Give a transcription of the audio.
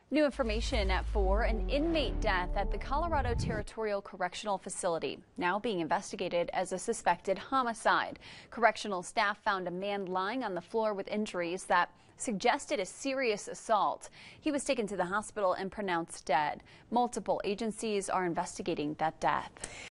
New information at 4, an inmate death at the Colorado Territorial Correctional Facility, now being investigated as a suspected homicide. Correctional staff found a man lying on the floor with injuries that suggested a serious assault. He was taken to the hospital and pronounced dead. Multiple agencies are investigating that death.